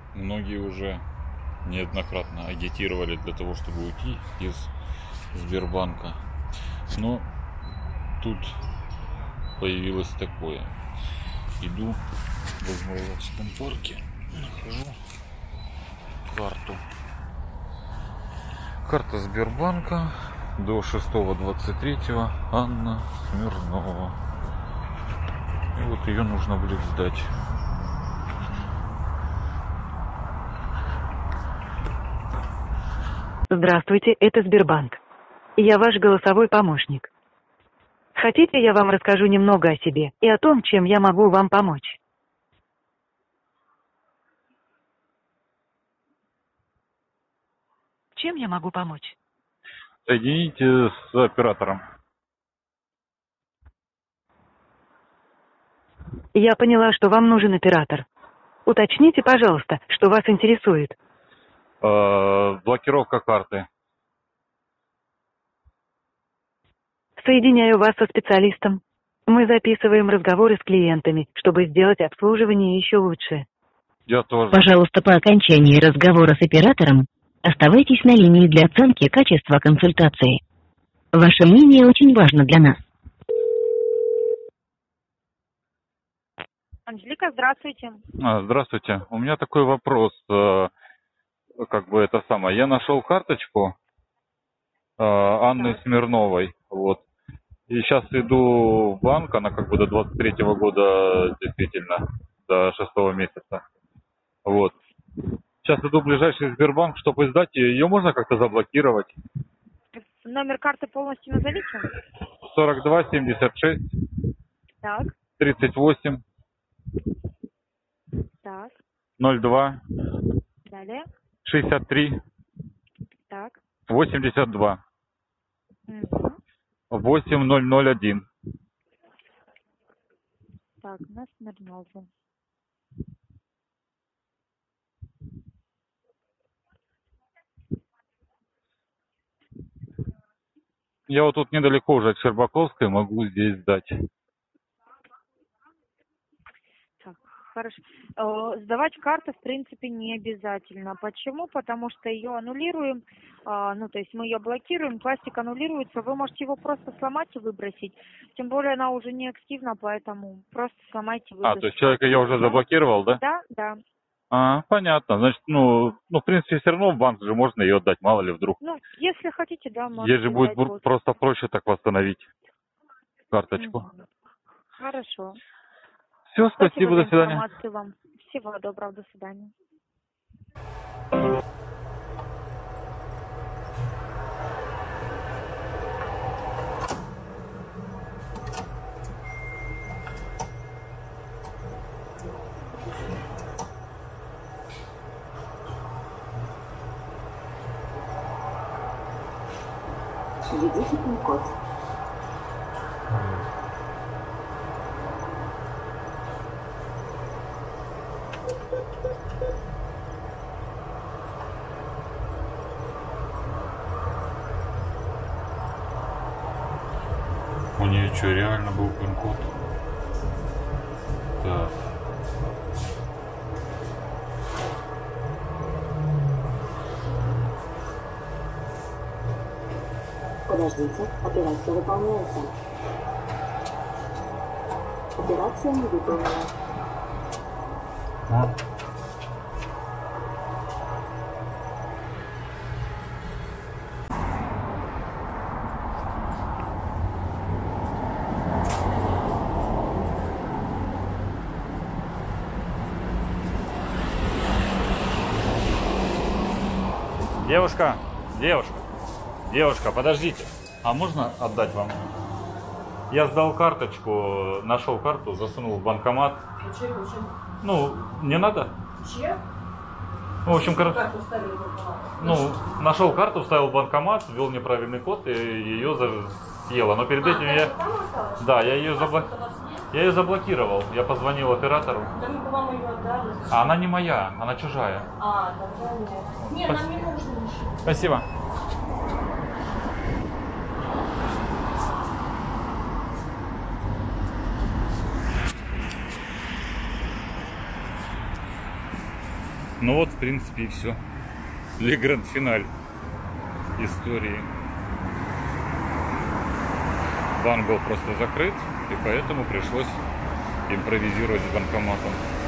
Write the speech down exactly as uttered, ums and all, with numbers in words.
Многие уже неоднократно агитировали для того, чтобы уйти из Сбербанка. Но тут появилось такое. Иду в Измайловском парке, нахожу карту. Карта Сбербанка до шестого двадцать третьего. Анна Смирнова. И вот ее нужно будет сдать. Здравствуйте, это Сбербанк. Я ваш голосовой помощник. Хотите, я вам расскажу немного о себе и о том, чем я могу вам помочь? Чем я могу помочь? Соедините с оператором. Я поняла, что вам нужен оператор. Уточните, пожалуйста, что вас интересует. Э, блокировка карты. Соединяю вас со специалистом. Мы записываем разговоры с клиентами, чтобы сделать обслуживание еще лучше. Я тоже. Пожалуйста, по окончании разговора с оператором оставайтесь на линии для оценки качества консультации. Ваше мнение очень важно для нас. Анжелика, здравствуйте. А, здравствуйте. У меня такой вопрос. Э, как бы это самое. Я нашел карточку э, Анны Так. Смирновой. Вот. И сейчас иду в банк, она как бы до двадцать третьего года действительно, до шестого месяца. Вот. Сейчас иду в ближайший Сбербанк, чтобы сдать ее. Ее можно как-то заблокировать? Номер карты полностью назовите. сорок два семьдесят шесть Так, тридцать восемь так, ноль два далее. шестьдесят три Так. восемьдесят два Угу. восемь ноль ноль один. Так, на Смирнову. Я вот тут недалеко уже от Щербаковской, могу здесь сдать. Так, хорошо. Э, Сдавать карту, в принципе, не обязательно. Почему? Потому что ее аннулируем, а, ну, то есть мы ее блокируем, пластик аннулируется, вы можете его просто сломать и выбросить. Тем более она уже не активна, поэтому просто сломайте и выбросите. А, то есть человек ее уже заблокировал, да? Да, да. А, понятно. Значит, ну, ну, в принципе, все равно в банк же можно ее отдать, мало ли вдруг. Ну, если хотите, да, можете. Ей же будет дать бу- вот. просто проще так восстановить карточку. Мгм. Хорошо. Все, спасибо, за до свидания. информацию вам. Всего доброго, до свидания. Введите пин-код. У нее что, реально был пин-код? Так. Подождите, операция выполняется. Операция не выполнена. А? Девушка, девушка, девушка, подождите. А можно отдать вам? Я сдал карточку, нашел карту, засунул в банкомат. Чек, почему? Ну, не надо? Чек? Ну, в общем, кор... Карту вставили в банкомат. ну, нашел карту, вставил в банкомат, ввел неправильный код и ее за- съела. Но перед А, этим я... там осталось? Да, я ее, заблок... Паспорт у вас есть? я ее заблокировал. Я позвонил оператору. Да мы бы вам ее отдали. зачем? А она не моя, она чужая. А, тогда нет. Нет, нам Спасибо. не нужно ничего. Спасибо. Ну вот, в принципе, и все. Для гранд-финаль истории. Банк был просто закрыт, и поэтому пришлось импровизировать с банкоматом.